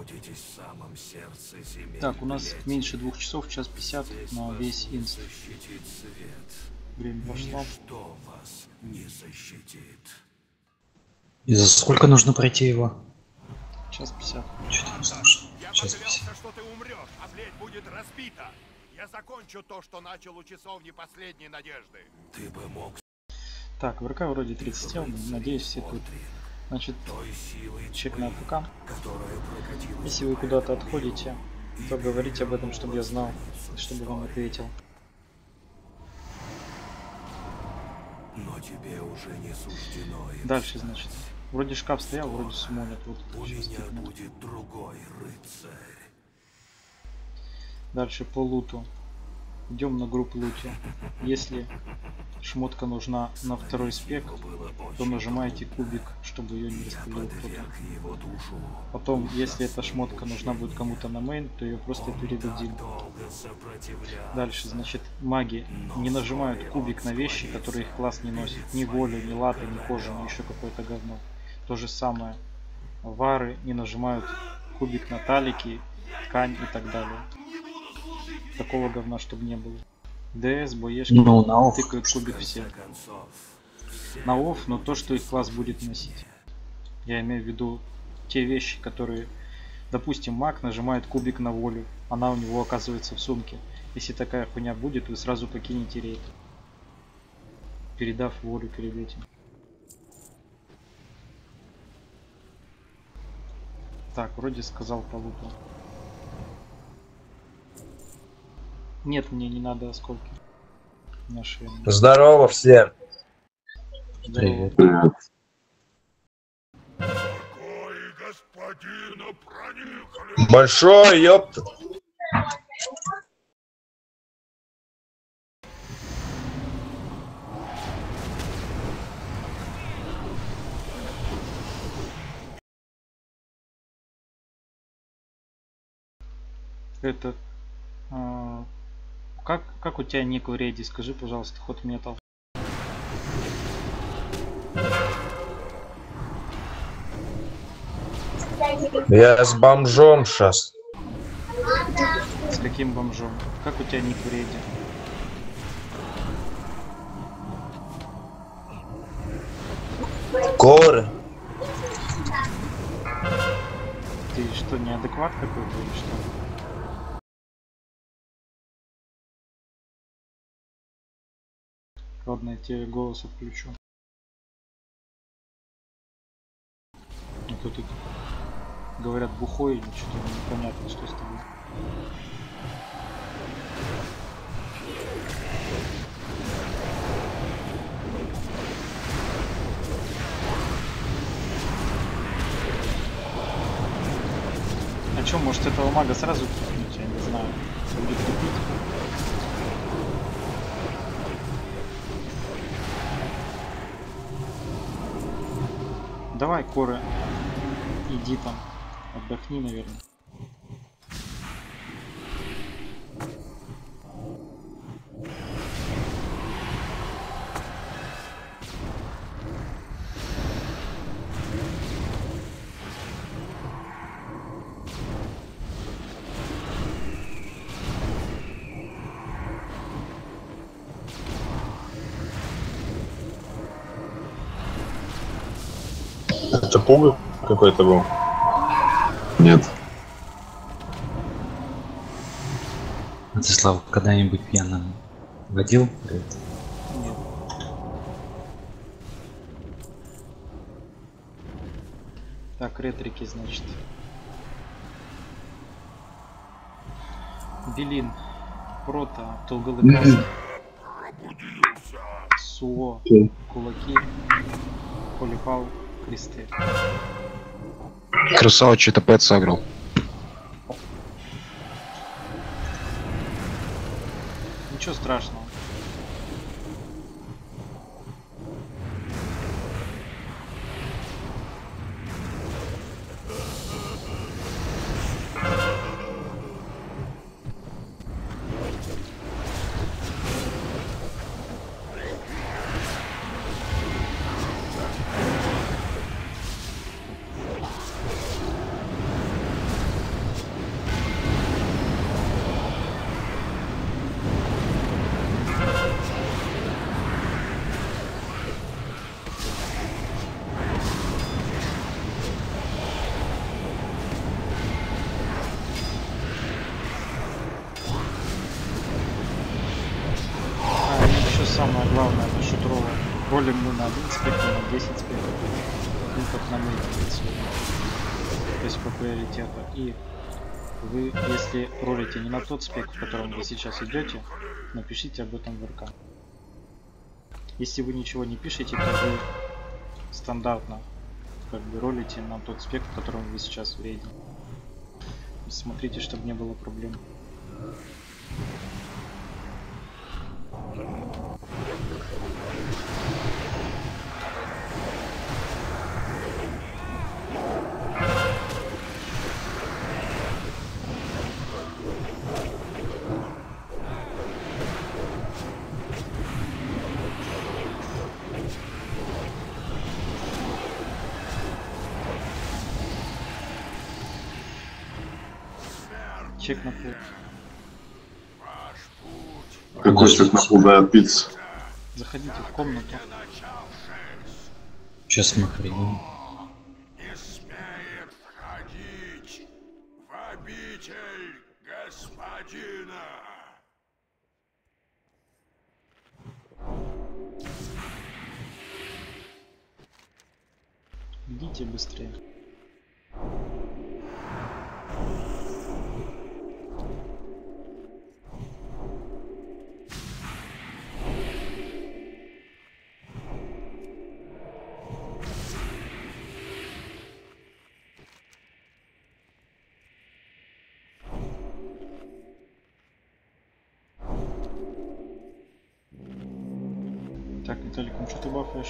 находитесь в самом сердце земель. Так, у нас меньше 2 часов, час 50 на весь инст. Защитит свет. Время пошло. Ничто вас не защитит. И за сколько нужно пройти его? Час 50. Что-то не слышно. Я Сейчас поклялся, что ты умрешь, а плеть будет разбита. Я закончу то, что начал у часовни последней надежды. Ты бы мог Так, ВРК вроде 30 тел, надеюсь, все тут. Значит, той силой чек на АПК. которая прокатилась. Если вы куда-то отходите, то говорите об этом, чтобы я знал, чтобы вам ответил. Но тебе уже не суждено. им Дальше, стать. значит. Вроде шкаф стоял, вроде сумонят. Вот У сейчас меня тыкну. будет другой рыцарь. Дальше по луту. Идем на группу лути. Если шмотка нужна на второй спек, то нажимаете кубик, чтобы ее не распылил кто-то. Подверг его душу. Потом, если эта шмотка нужна будет кому-то на мейн, то ее просто передадим. Долго сопротивлялся. Дальше, значит, маги не нажимают кубик на вещи, которые их класс не носит. Ни волю, ни латы, ни кожу, ни еще какое-то говно. То же самое. Вары не нажимают кубик на талики, ткань и так далее. Такого говна, чтобы не было. ДС, боешки Ну, на офф. тыкают кубик В все. конце концов, На офф, но то, что их класс будет носить. Я имею в виду те вещи, которые, допустим, маг нажимает кубик на волю, она у него оказывается в сумке. Если такая хуйня будет, вы сразу покинете рейд, передав волю перед этим. Так, вроде сказал по луту. Нет, мне не надо осколки. Наши. Здорово всем. Здорово. Привет. Покой господина проникли. Большой, ёпта. Это... как у тебя ник в рейде? Скажи, пожалуйста, ход метал. Я с бомжом сейчас. С каким бомжом? Как у тебя ник в рейде? Коры. Ты что, неадекват какой-то или что? Ладно, я тебе голос отключу. А то тут говорят бухой или что-то непонятно, что с тобой. А чё, может этого мага сразу кикнуть? Я не знаю. Будет тупить. Давай, Коры, иди там, отдохни, наверное. Это пугал какой-то был? Нет. А ты, Слава, когда-нибудь пьяным водил? Нет. Так, ретрики, значит. Белин, Прота, Толголыкаст, Суо, Кулаки, Полипал, Кресты. Красава что-то пэт сыграл. Ничего страшного. самое главное насчет рола. Ролим мы на 1 спек, на 10 спек. Ну, как на мейне. То есть по приоритету. И вы, если ролите не на тот спек, в котором вы сейчас идете, напишите об этом в РК. Если вы ничего не пишете, то вы стандартно как бы ролите на тот спек, в котором вы сейчас в рейде. Смотрите, чтобы не было проблем. Чек на путь. Какой чек на худая пицца? Заходите в комнату. Сейчас мы придем. Не смеет входить в обитель господина. Идите быстрее. Так, Виталик, ну что ты бафаешь?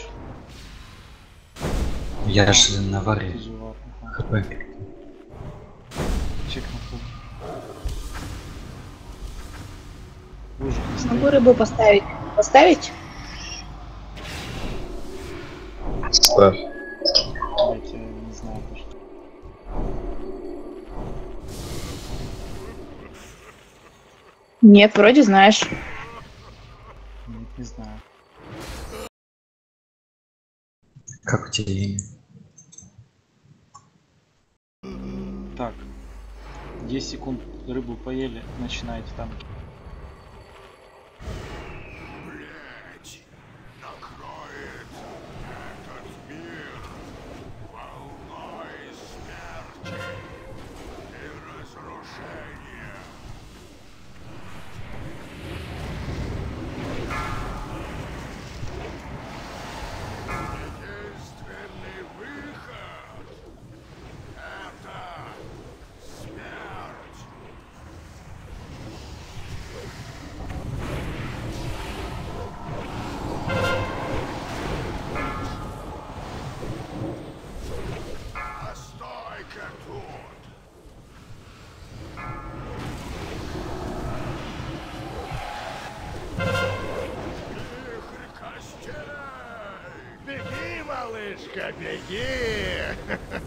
Я же на варе. Ты же вар, ага. ХП. Чек на путь. Вы же не Могу стоите. рыбу поставить? Поставить? Ставь. Я тебя не знаю даже. Нет, вроде знаешь. Нет, не знаю. Как у тебя имя? Так. 10 секунд рыбу поели, начинаете там. Блять, накроет этот мир волной смерти и разрушения. Единственный выход — это смерть. Постой-ка тут. Вихрь костей! Беги, малышка, беги! Это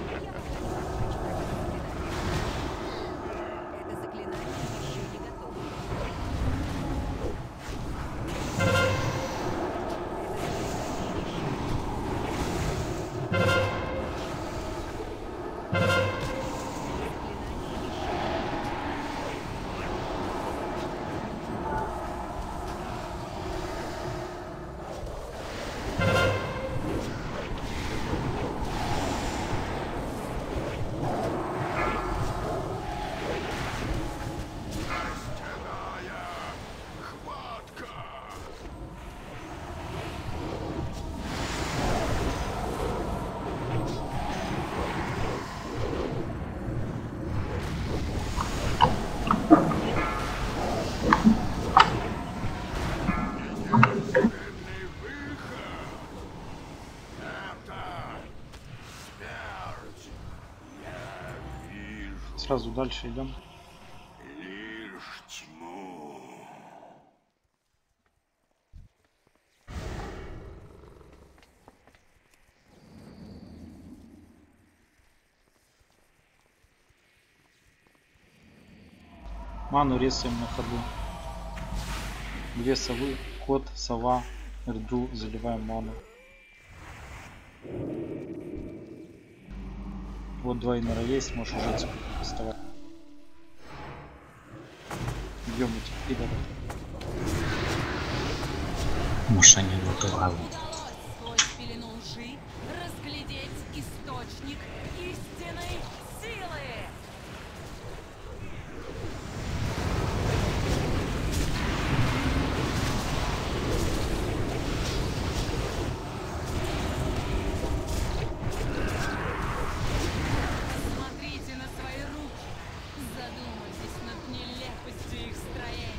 заклинание еще не готово. Костяная хватка! Единственный выход — это смерть. Я вижу Сразу дальше идем. лишь тьму. Ману рисуем на ходу. 2 совы, кот, сова, рджу, заливаем ману. Вот 2 инора есть, можешь уже цепь доставать. Бьем этих пидоров. Может, они его добавят. Удалось сквозь пелену лжи разглядеть источник истинной силы. Смотрите на свои руки, задумайтесь над нелепостью их строения.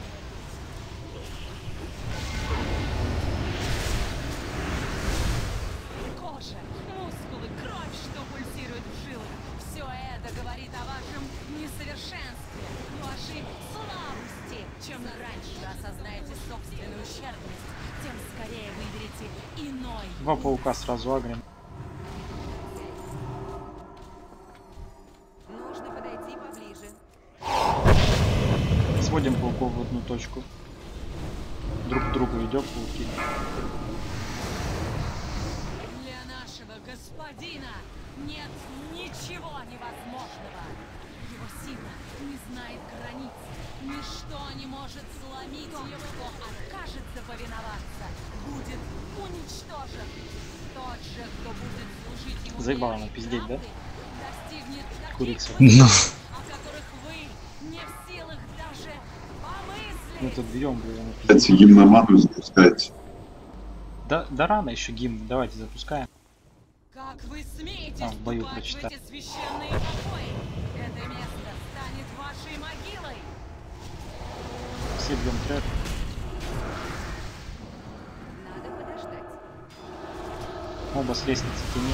Кожа, мускулы, кровь, что пульсирует в жилах. Все это говорит о вашем несовершенстве, вашей слабости. Чем раньше вы осознаете собственную ущербность, тем скорее выберете иной. Два паука сразу агрим. Нужно подойти поближе. Сводим пауков в одну точку. Друг к другу идем пауки. Для нашего господина нет ничего невозможного. Его сила не знает границ. Ничто не может сломить его, кто откажется повиноваться, будет уничтожен. Тот же, кто будет служить ему Заебала верой она и пиздеть, да? правдой, достигнет таких Курица. Ну, высот, о которых вы не в силах даже Мы помыслить. тут бьем, блин, Кстати, гимноману запускайте. Да рано еще гимн. Давайте запускаем. Как вы смеете А, в бою вступать в прочитал. эти священные покои? Это место станет вашей могилой. Все бьем трек. Надо подождать. Моба с лестницы тяни.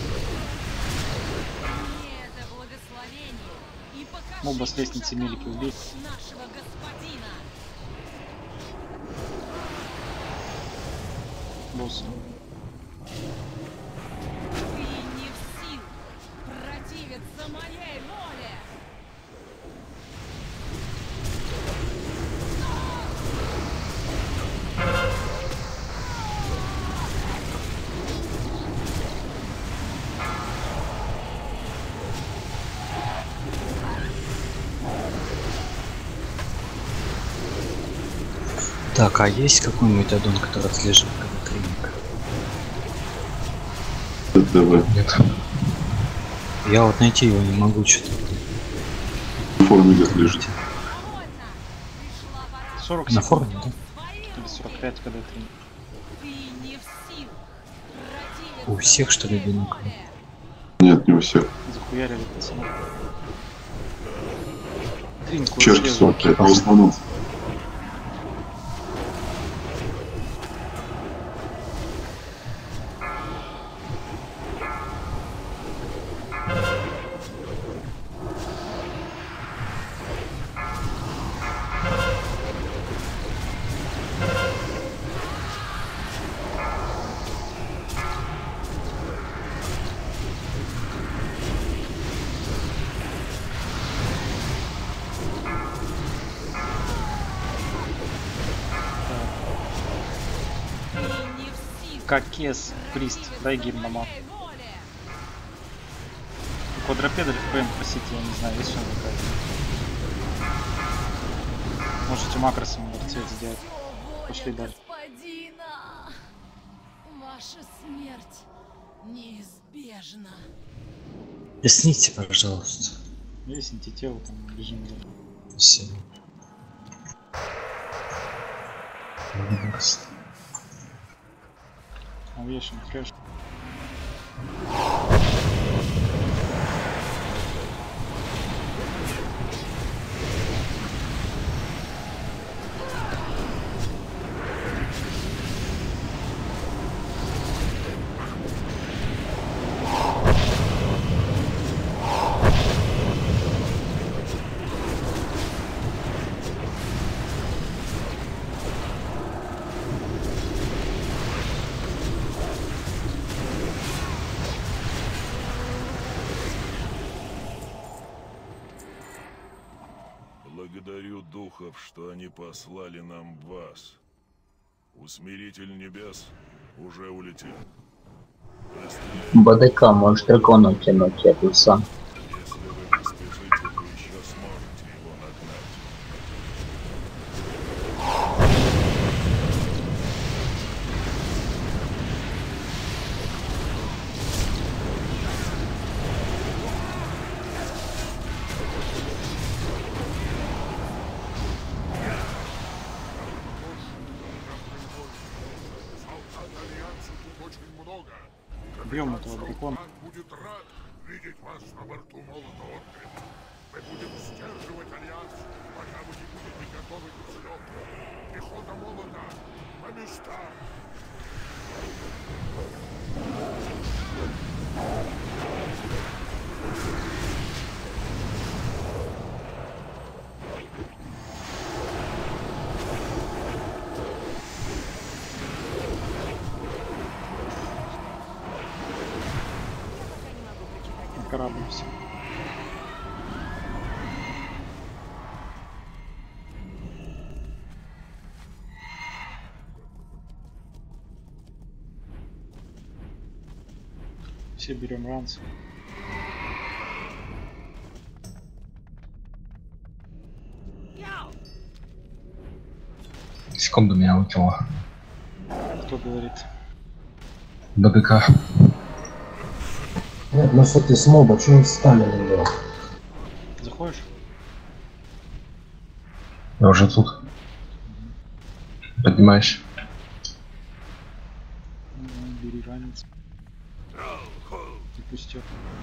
Не это благословение. И покажите Моба с лестницы чужакам мелики убей. мощь нашего господина. Босс. Вы не в силах противиться моей воле. так, а есть какой-нибудь аддон, который отслеживает клиник? ТТВ. Нет. Я вот найти его не могу что-то. В форме где лежит. Довольно. Пришла пора. 40 На секунд. форуме, да? Или 45, когда это. Ты не в силах противиться У всех, что ли, моей бинокли? воле. Нет, не у всех. Захуярили пацаны. Тринку Чешки разрезали. смотрят, а в основном. Ты не в силах Как кес, прист, дай гимн на мат. моей воле. Квадропеда ФПМ просите, я не знаю, есть что-нибудь такое. Можете макросом цвет сделать. Воля Пошли дальше. господина. Ваша смерть неизбежна. Сните, пожалуйста. Есть антитело, там бежим. Спасибо. Овешен, трэш. Благодарю духов, что они послали нам вас. Усмиритель небес уже улетел. Быстрее, БДК, можешь дракона утянуть, я тут сам. если вы не спешите, то еще сможете его нагнать. Солдат Альянса тут очень много. Бьем этого дракона. Капитан будет рад видеть вас на борту Молота Ордена. Мы будем сдерживать Альянс, пока вы не будете готовы к взлету. Пехота Молота по местам. Кораблимся. Все берем ранцы. Секунду меня выкинуло. Кто говорит? ББК. Нет, ну что ты с моба, чего вы встали на него? Заходишь? Я уже тут. Поднимаюсь. Бери ранец. И пустил.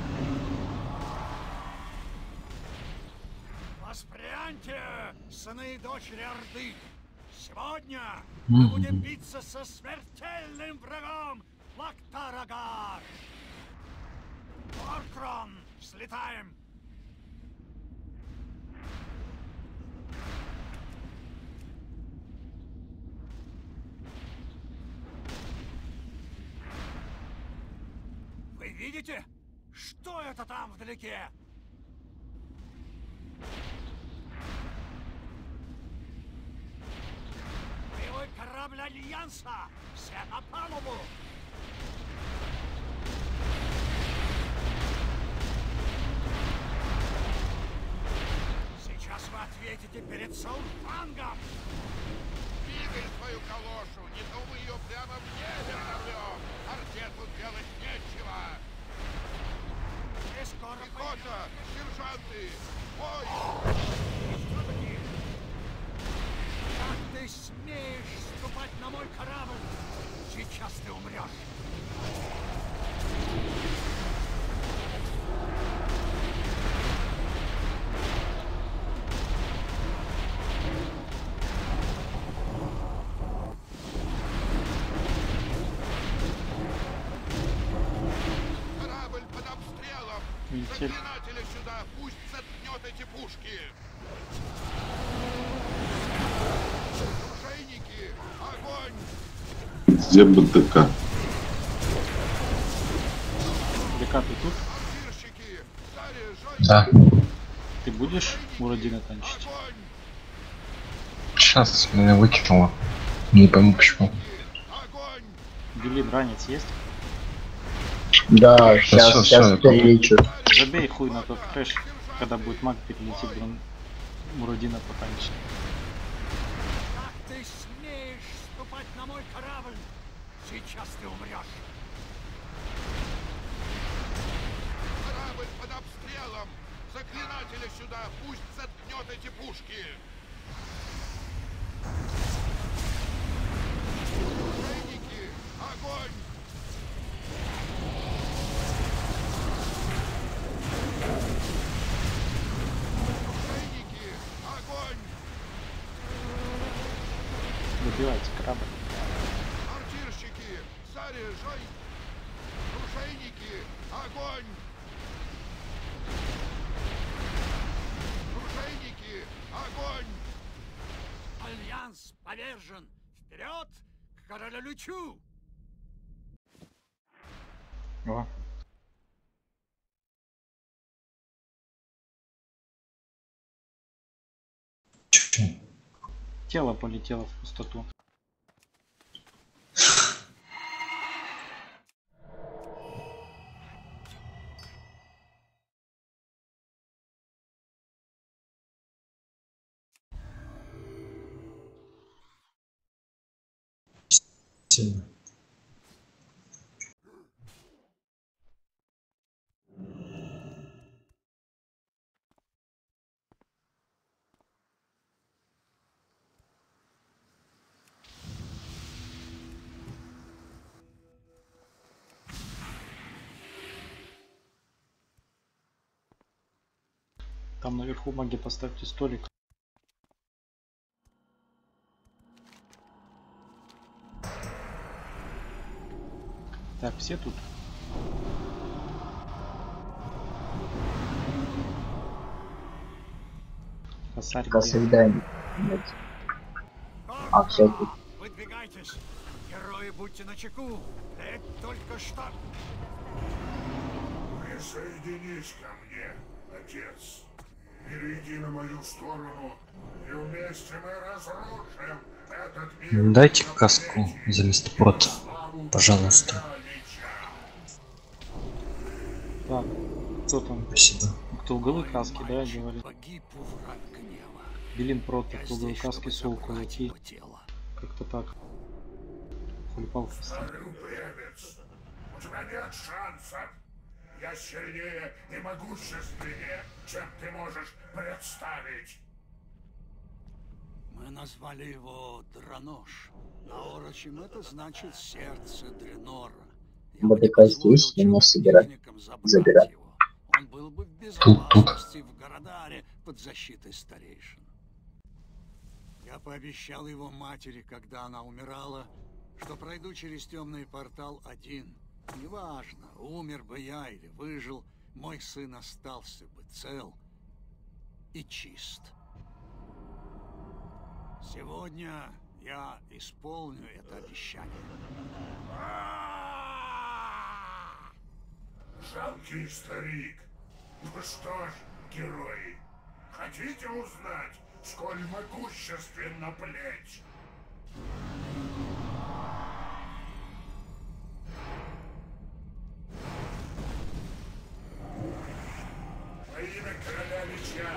Воспряньте, сыны и дочери Орды! Сегодня мы будем биться со смертельным врагом Лактарагар! Оркрон, слетаем! Вы видите? Что это там вдалеке? Боевой корабль Альянса! Все на палубу! Сейчас вы ответите перед Саурфангом! Двигай свою калошу! Не то мы ее прямо в небе взорвем! Арте тут делать нечего! И скоро пехота! Сержанты! Бой! Как ты смеешь ступать на мой корабль? Сейчас ты умрешь! Корабль под обстрелом! Заклинателя сюда! Пусть заткнет эти пушки! Оружейники! Огонь! Где БТК? БК, ты тут? Артирщики! Заряжайте! Да. Ты будешь Мурадина танчить? Огонь! Сейчас меня выкинуло. Не пойму почему. Огонь! Белин, ранец есть? Да, всё, сейчас всё, перелечу. Забей хуй на тот трэш, когда будет маг перелетит, блин, Мурадина потанчит. Как ты смеешь ступать на мой корабль? Сейчас ты умрешь! Корабль под обстрелом! Заклинателя сюда! Пусть заткнет эти пушки! Оружейники! Огонь! Оружейники! Огонь! Добивайте корабль. Артирщики! Заряжай! Оружейники! Огонь! Оружейники! Огонь! Альянс повержен! Вперед к королю-лючу! О. Чё? Тело полетело в пустоту. Сильно. Там наверху маги поставьте столик. Так, все тут? Косарь Как где? всегда. Нет. А все тут. Выдвигайтесь! Герои, будьте начеку! Это только что... Присоединись ко мне, отец. Перейди на мою сторону, и вместе мы разрушим этот мир. Дайте каску за листопад, пожалуйста. Так, кто там? Спасибо. Круговые каски, да, говорит? Погиб у враг гнева. Белин против Я круговые здесь, каски, чтобы сол забрать кулаки. его тело. Как-то так. Хулипал хвоста. Упрямец, у тебя нет шансов. Я сильнее и могущественнее, чем ты можешь представить. Мы назвали его Дранош. На орочем это значит сердце Дренора. Я бы не БДК здесь, позволил меня собирать. чернокнижникам Забирать. его. Он был бы в Тут. безопасности в Городаре под защитой старейшин. Я пообещал его матери, когда она умирала, что пройду через темный портал один. Неважно, умер бы я или выжил, мой сын остался бы цел и чист. Сегодня я исполню это обещание. Жалкий старик. Ну что ж, герои, хотите узнать, сколь могущественна плеть? Во имя короля меча.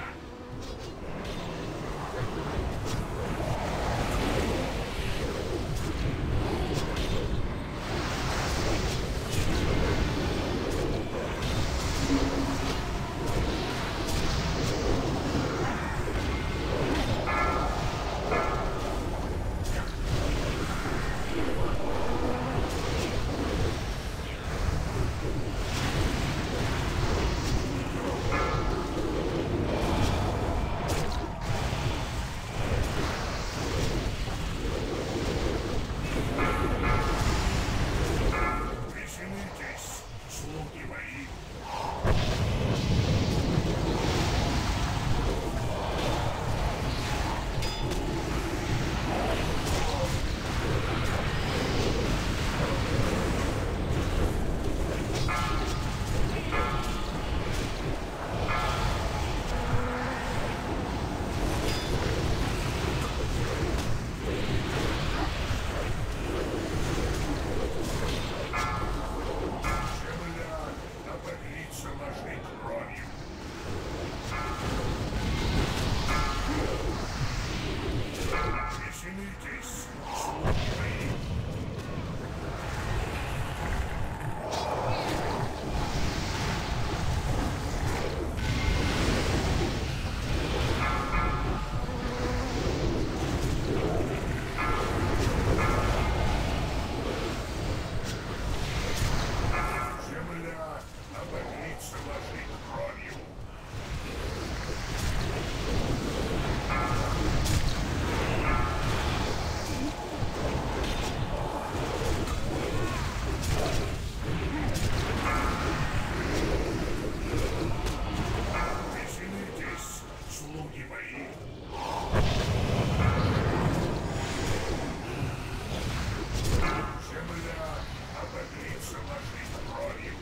Веселитесь, слуги мои. Земля обогрится вашей кровью. Веселитесь, слуги мои. Земля обогрится вашей кровью. Веселитесь, слуги мои. Земля обогрится вашей кровью.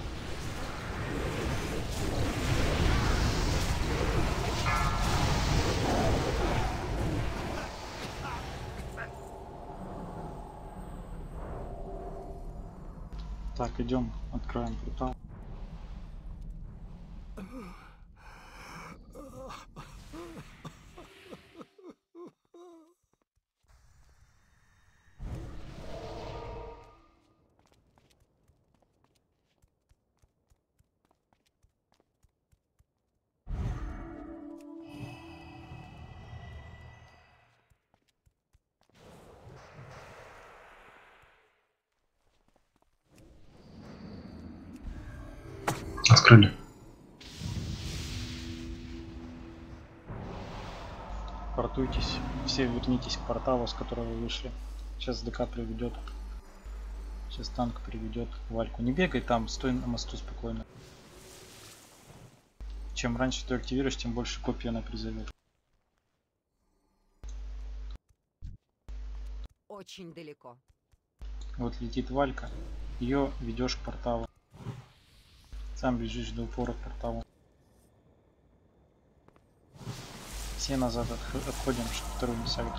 Так, идем, откроем портал. Открыли. Портуйтесь, все вернитесь к порталу, с которого вы вышли. Сейчас ДК приведет. Сейчас танк приведет Вальку. Не бегай там, стой на мосту спокойно. Чем раньше ты активируешь, тем больше копий она призовет. Очень далеко. Вот летит Валька, ее ведешь к порталу. Сам бежишь до упора к порталу. Все назад отходим, чтобы вторую не сагать.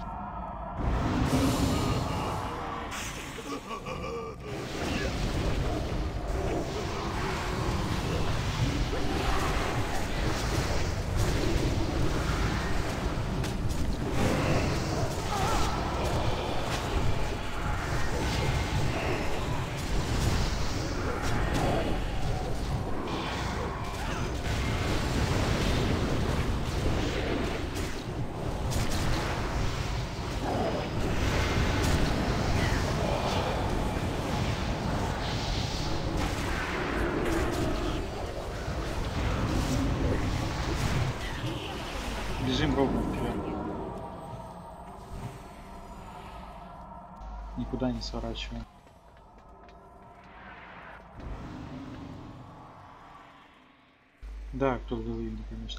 Бежим ровно вперед. Никуда не сворачиваем. Да, кто был видно, конечно.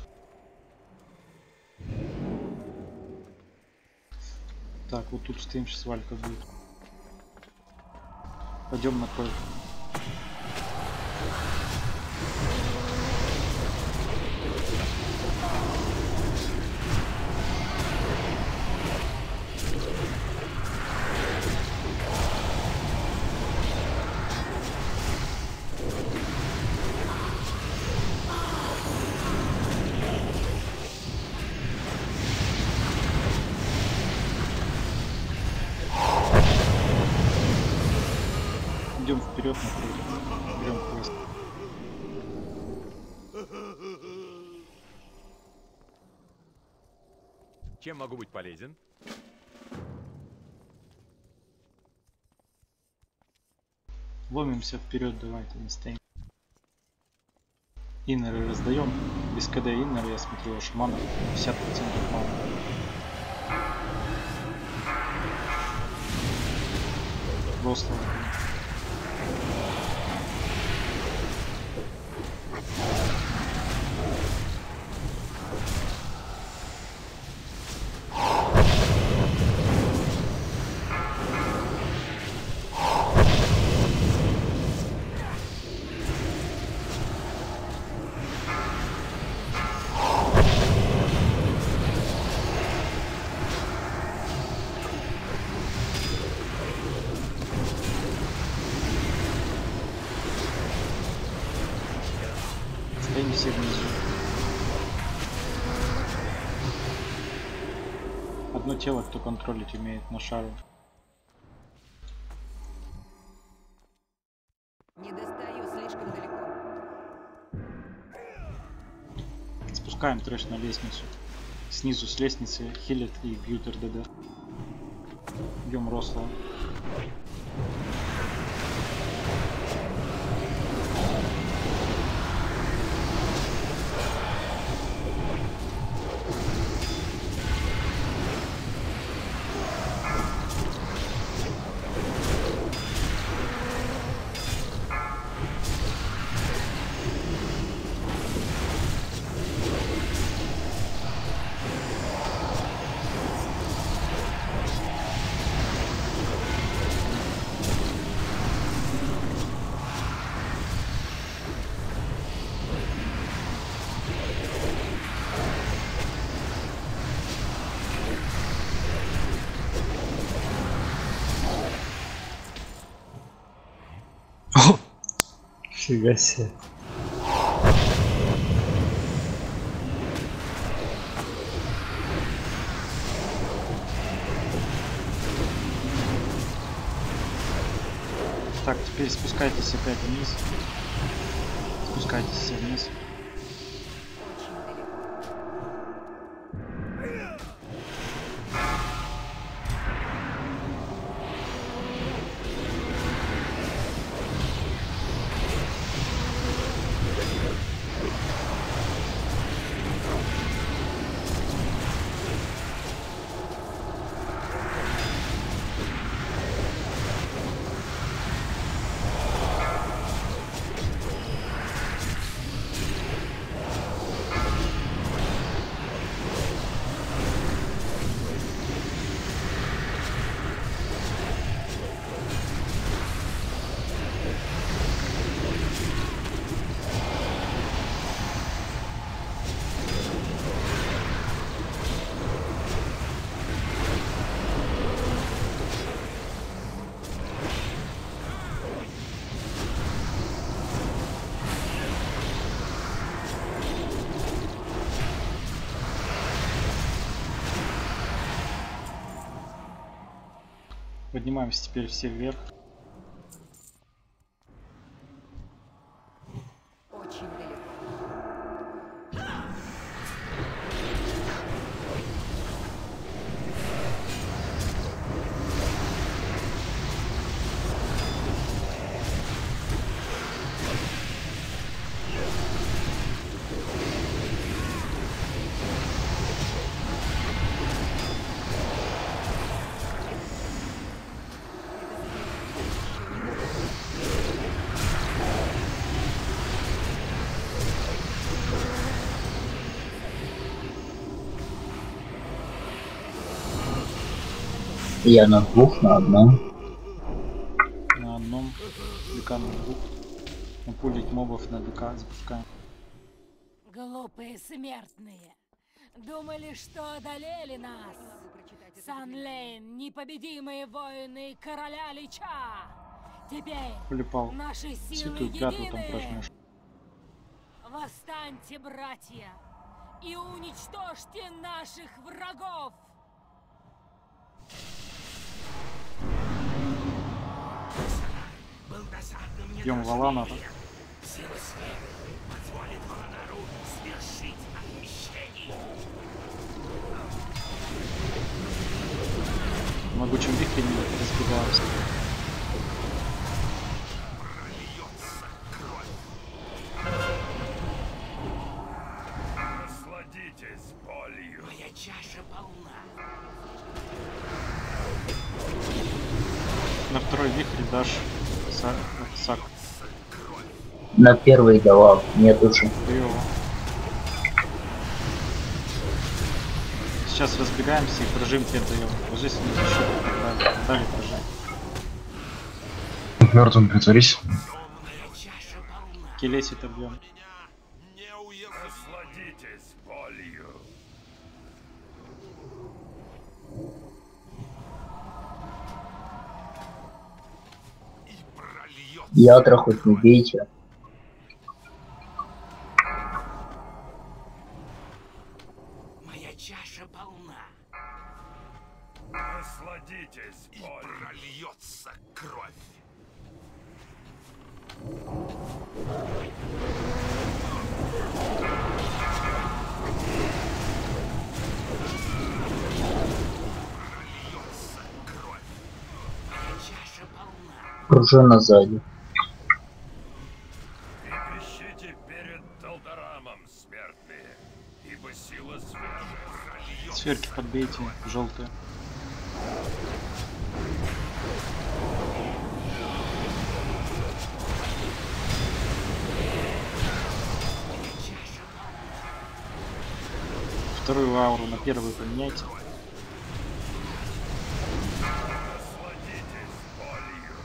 Так, вот тут стоим, сейчас Валька будет. Пойдем на кровь. Идем вперед на круг. Берем квест. Чем могу быть полезен? Ломимся вперед, давайте, не стоим. Иннеры раздаем. Без КД иннер, я смотрю, шамана 50% мана. Просто. Стоим все внизу. Одно тело, кто контролить умеет на шару. Не достаю, слишком далеко. Спускаем трэш на лестницу. Снизу с лестницы хилят и бьют РДД. Бьем рослого. Фига себе. Так, теперь спускайтесь опять вниз. Спускайтесь все вниз. Поднимаемся теперь все вверх. Очень далеко. Я на двух, на одном. На одном, ДК на двух. Напулить мобов на ДК запускаем. Глупые смертные. Думали, что одолели нас. Санлейн, непобедимые воины короля Лича. Теперь Полипал. наши силы Святую клятву там едины. прожмешь. Восстаньте, братья, и уничтожьте наших врагов. Бьем Валана. В могучем вихре не разбегаемся. Насладитесь болью. Моя чаша полна. На второй вихре дашь сак. На первый давал, нет уже. Клево. Сейчас разбегаемся и прожим тебе даем. Ложись на защиту. Далее прожим. Мертвым притворись. Келесит объем. Насладитесь болью. Ядра хоть не бейте. Моя чаша полна. Насладитесь болью. И прольется кровь. Прольется кровь. Моя чаша полна. Пружина сзади. Трепещите перед Талдарамом, смертные, ибо сила света. Сферки подбейте, желтые. Вторую ауру на первую поменяйте. Насладитесь болью.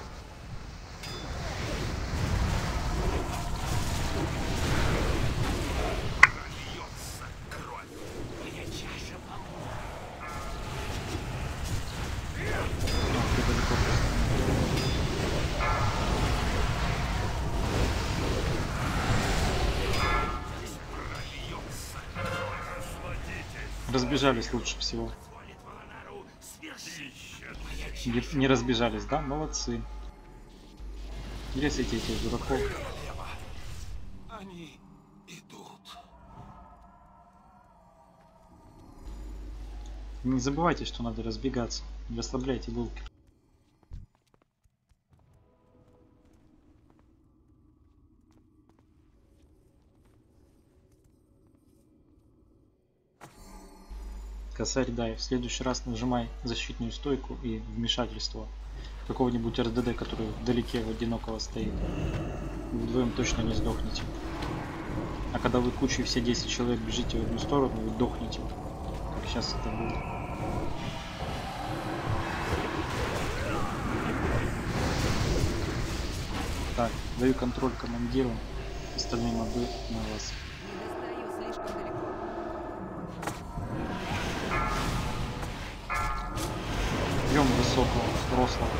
Прольется кровь. Моя чаша полна. Ты далеко Прольется кровь. Насладитесь. разбежались лучше всего. Не разбежались, да? Молодцы. Резайте этих дураков. Они идут. Не забывайте, что надо разбегаться. Не расслабляйте булки. Косарь дай. В следующий раз нажимай защитную стойку и вмешательство какого-нибудь РДД, который вдалеке в одинокого стоит. Вы вдвоем точно не сдохнете. А когда вы кучей все 10 человек бежите в одну сторону, вы дохнете. Как сейчас это было. Так, даю контроль командиру. Остальные мобы на вас. Не достаю слишком далеко. Бьем высокого, рослого.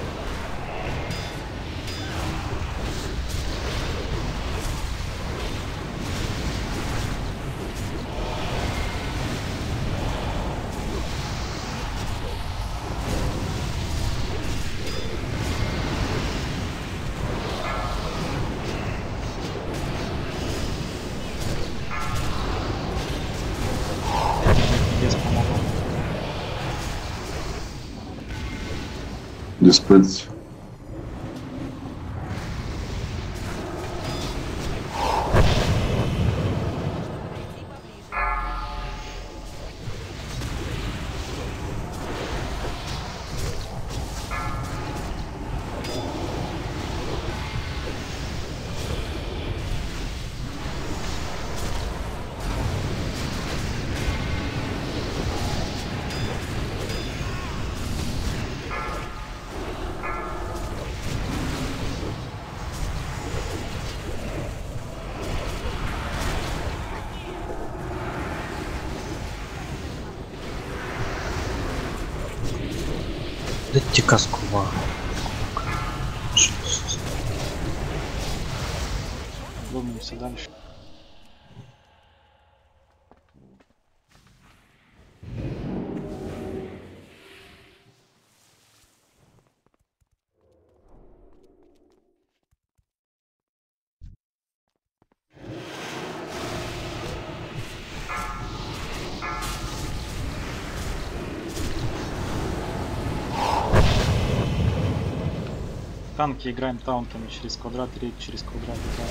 Диспельс. Дайте каску ва. Думаемся дальше. Танки играем таунтами через квадрат, рейд через квадрат. Да.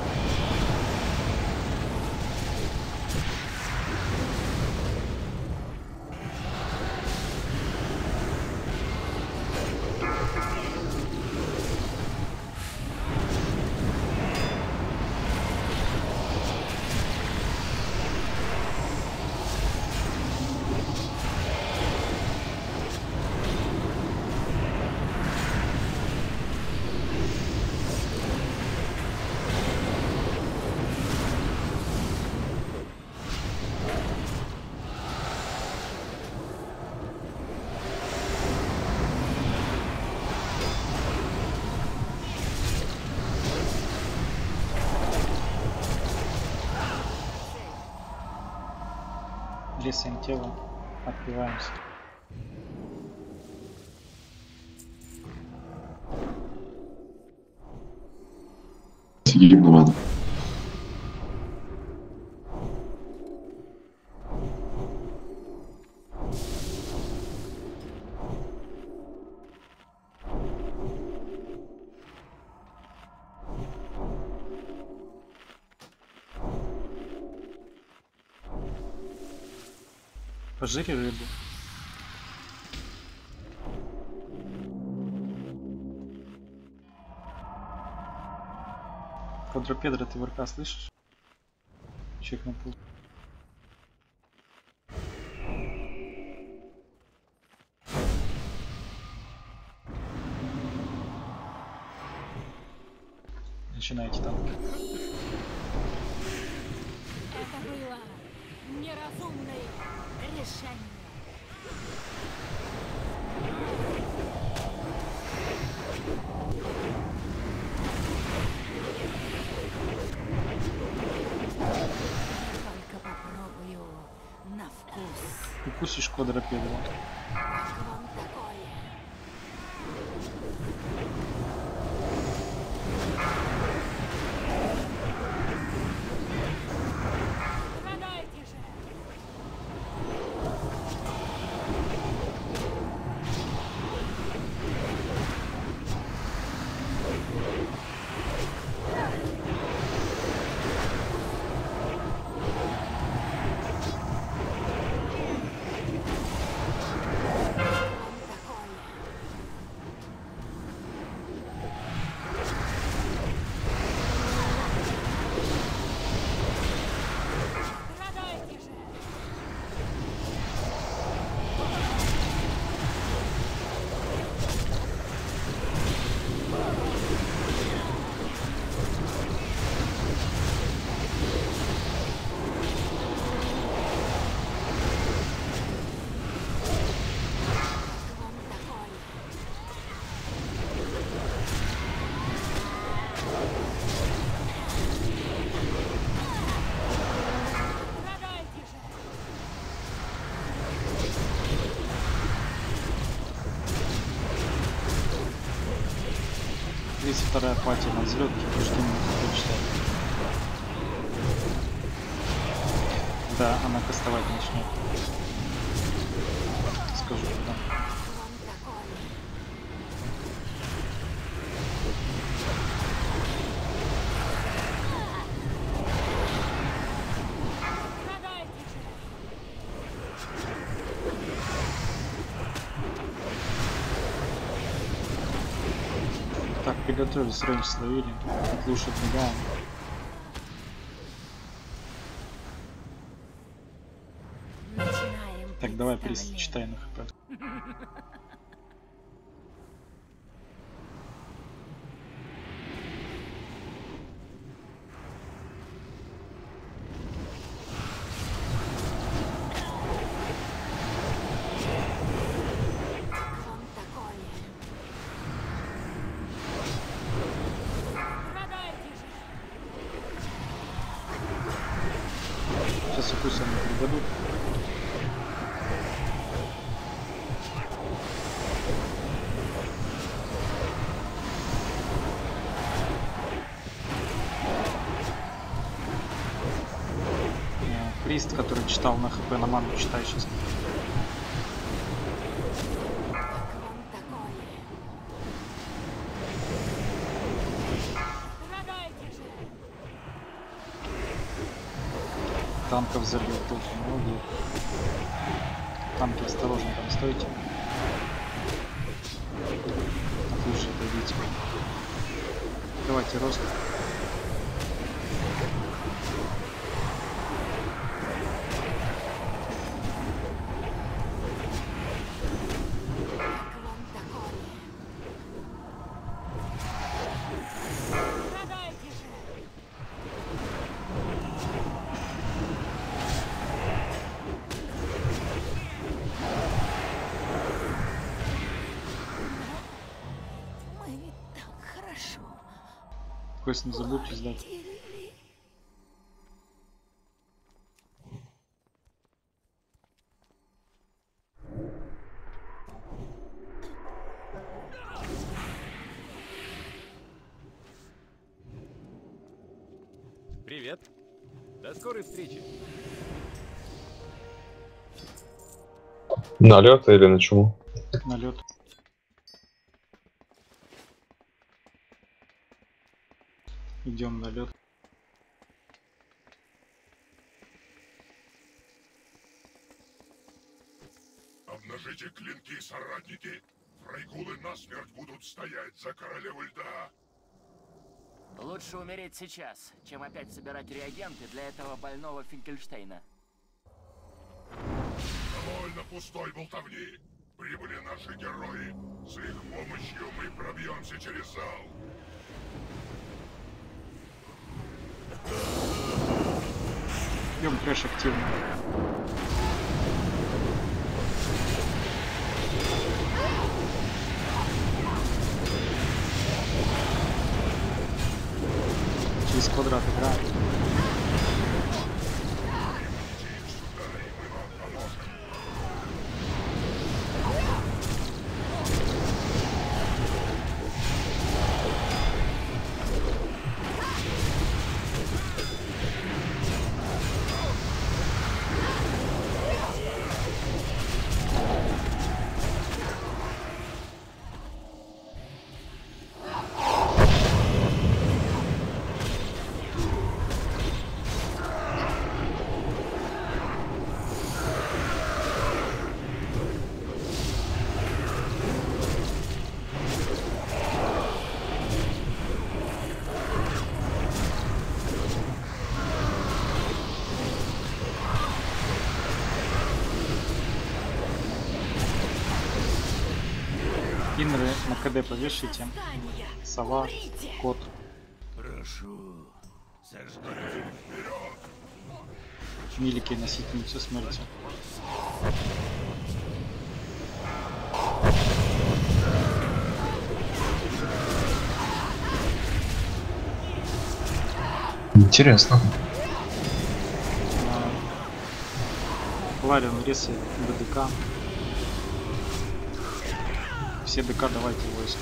Лесаем тело, отпиваемся. Сидим на ману. Пожри рыбу. Квадрупедра, ты ВРК слышишь? Чек на пул. Начинайте танки. Это было неразумное решение. Только попробую на вкус. Укусишь квадрупедру. Как вам такое? Страдайте же! Страдайте же! Как вам такое? 32-я пати на взлет, ждем прочитать. Да, она кастовать начнет. Скажу когда. Приготовились, рейндж словили. Лучше отбегаем. Начинаем. Так, давай, Прист, читай на хп. Сейчас укусы они придадут. Прист, который читал на хп, на ману читай сейчас. Танков забил тоже много. Танки осторожно там стойте. Так лучше пойдите. Давайте рост. Квест не забудьте сдать. Привет. До скорой встречи. Налет или на чему? Налет. Идем на лед. Обнажите клинки, соратники. Фрайгулы насмерть будут стоять за королеву льда. Лучше умереть сейчас, чем опять собирать реагенты для этого больного Финкельштейна. Довольно пустой болтовни. Прибыли наши герои. С их помощью мы пробьемся через зал. Идем крэш активно. Через квадрат играем. Инры на КД повешайте. Сова, кот. Прошу, сожгите. Милики носительницы смерти. Интересно. Ларион ресает БДК. Все ДК давайте войск.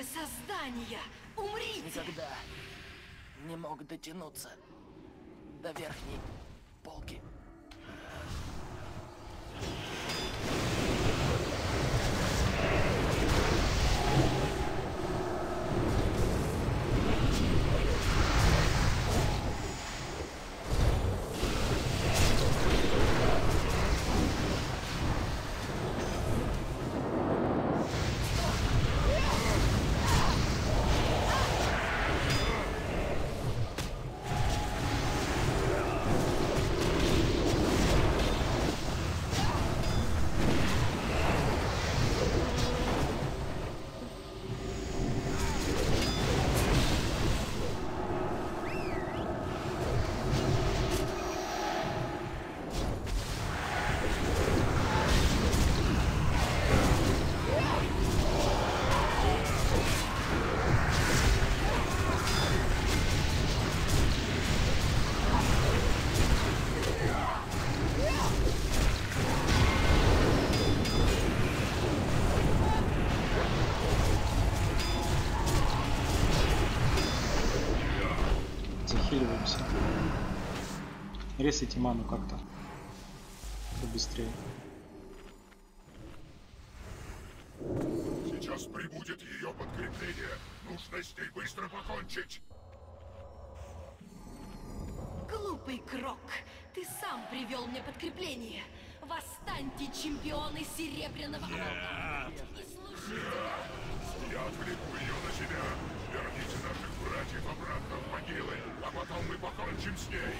создания! Умрите! Никогда не мог дотянуться до верхней полки. Захиливаемся. Ресайте ману как-то побыстрее. Сейчас прибудет ее подкрепление. Нужно с ней быстро покончить. Глупый Крок, ты сам привел мне подкрепление. Восстаньте, чемпионы Серебряного Молота, и служите. Я отвлеку ее на себя. Верните наших братьев обратно в могилы, а потом мы покончим с ней.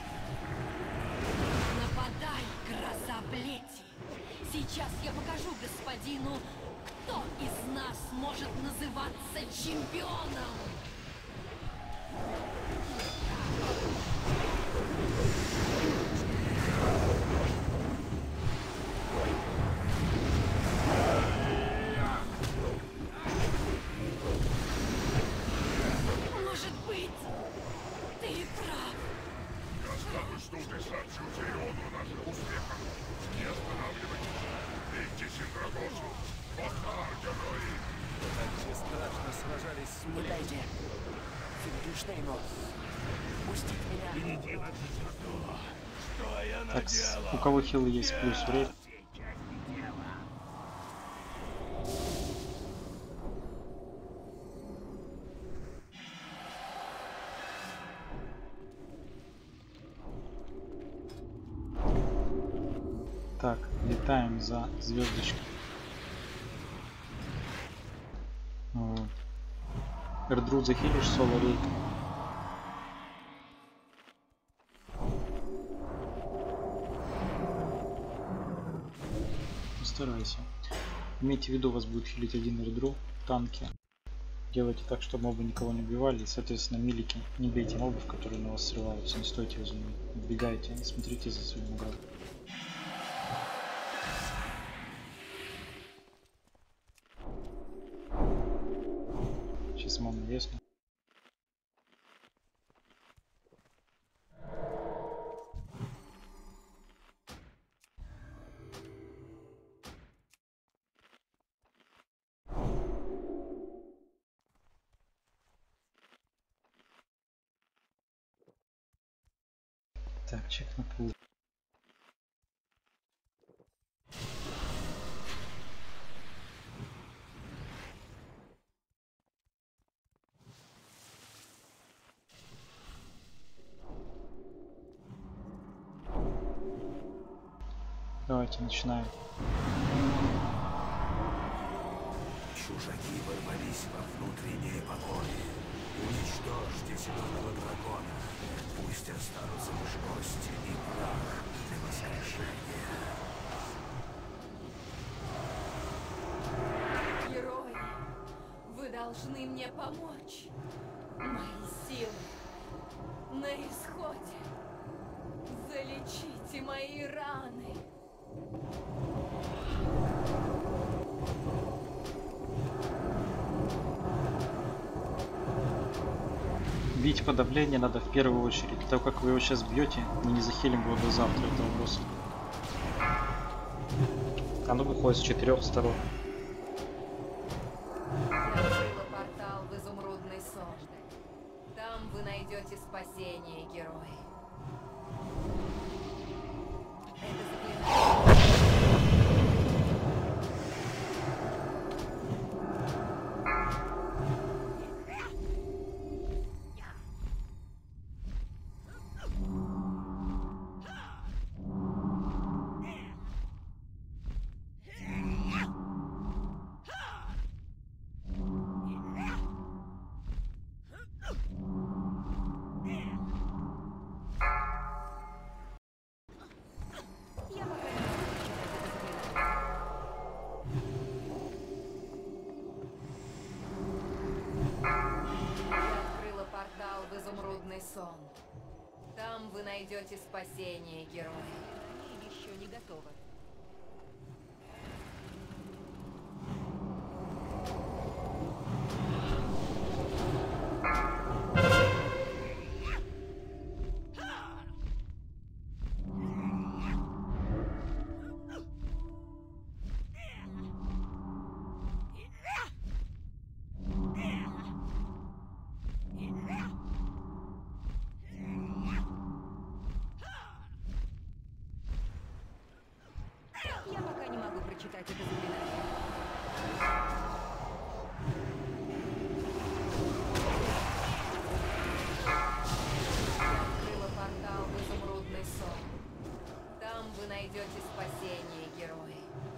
Нападай, гроза плети. Сейчас я покажу господину, кто из нас может называться чемпионом. Может быть, ты прав. Я останусь тут и сообщу Тириону о наших успехах. Не останавливайтесь. Бейте Синдрагосу. Пока, герои. Так все страшно сражались с Не дайте Финкельштейну пустить меня. Так, у кого хилы есть плюс время? Так, летаем за звездочкой. Эрдру захилишь, соло рейд. Постарайся. Имейте в виду, вас будет хилить один Эрдру в танке. Делайте так, чтобы мобы никого не убивали. И, соответственно, милики. Не бейте мобов, которые на вас срываются. Не стойте возле них. Убегайте, смотрите за своим игроком. Сейчас мама ясно. Так, чек на пул. Давайте начинаем. Чужаки ворвались во внутренние покои. Уничтожьте зеленого дракона. Пусть останутся лишь кости и прах для воскрешения. Герои, вы должны мне помочь. Мои силы на исходе. Залечите мои раны. Бить подавление надо в первую очередь. До того, как вы его сейчас бьете, мы не захилим его до завтра, это вопрос. Оно выходит с 4 сторон. Я открыла портал Там вы найдете спасение, герой. Это заклинание. Сон. Там вы найдете спасение, герой. Они еще не готовы. Я пока не могу прочитать это заклинание. Я открыла портал в изумрудный сон. Там вы найдете спасение, герой.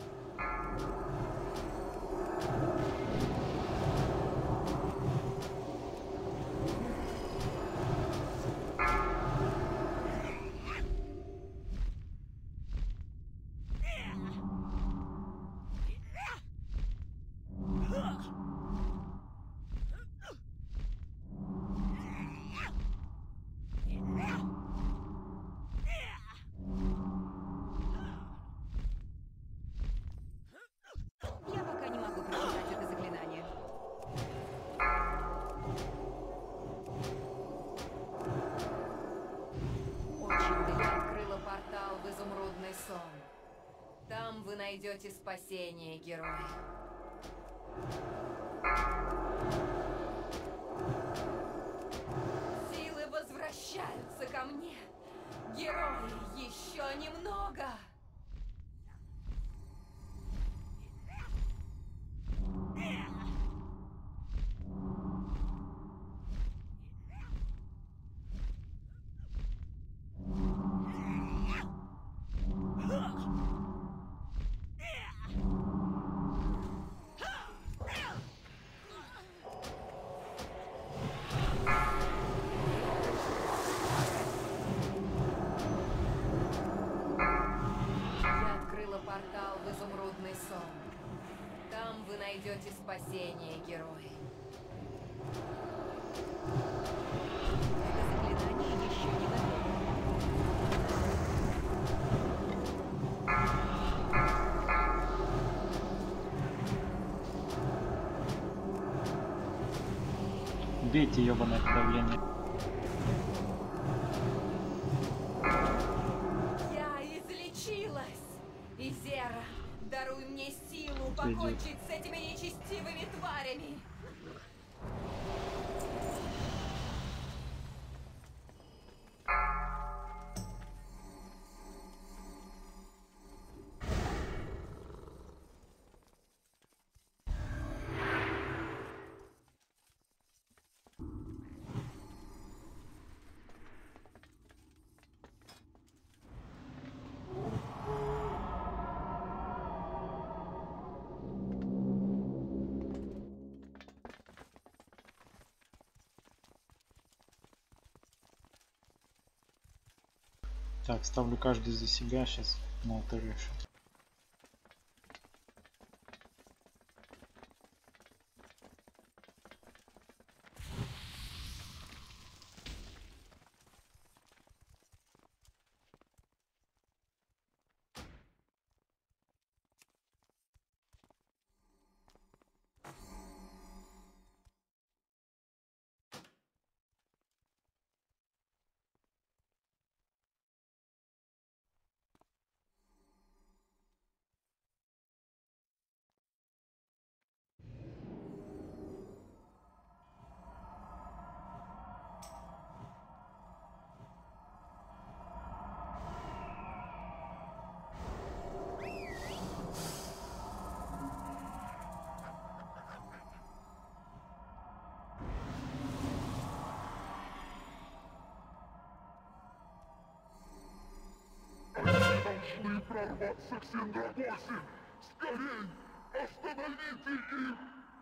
Я пока не могу прочитать это заклинание. Очень я открыла портал в изумрудный сон. Там вы найдете спасение, герой. Силы возвращаются ко мне. Герои, еще немного. Портал в изумрудный сон. Там вы найдете спасение, герой. Это заклинание еще не готово. Бейте, ёбаное подавление. Изера, даруй мне силу покончить с этими нечестивыми тварями. Так, ставлю каждый за себя, сейчас на алтарь решить. Саксин Драгосин! Скорей! Остановите их!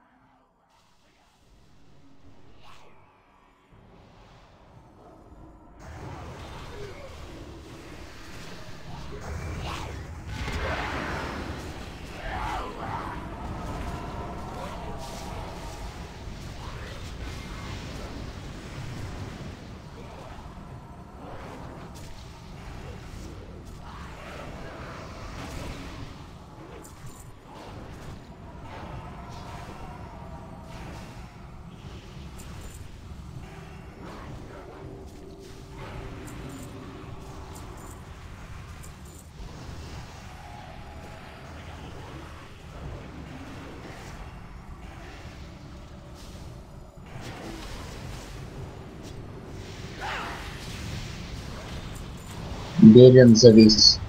Белен завис.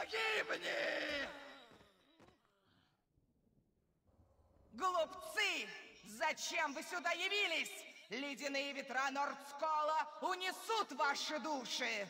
Погибни! Глупцы! Зачем вы сюда явились? Ледяные ветра Нордскола унесут ваши души!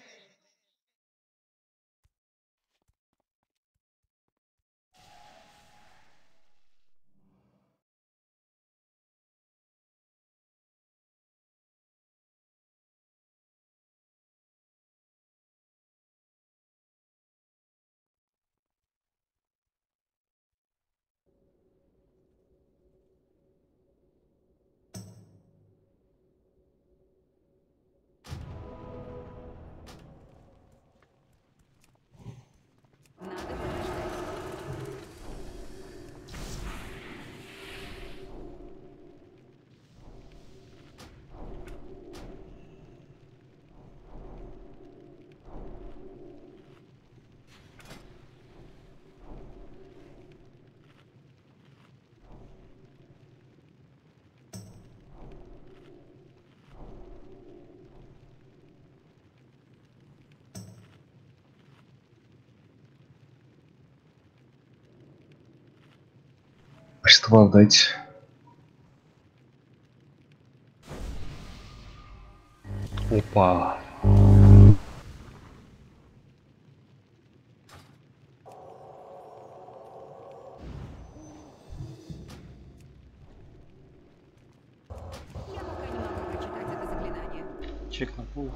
Что дать? Опа. Чек на пул.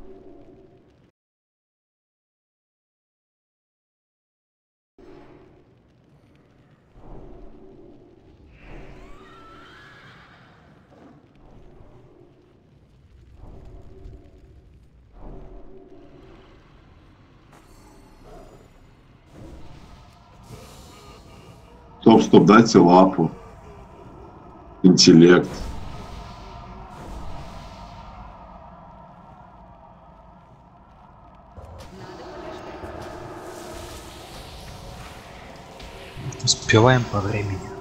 Стоп, дайте лапу. Интеллект. Успеваем по времени.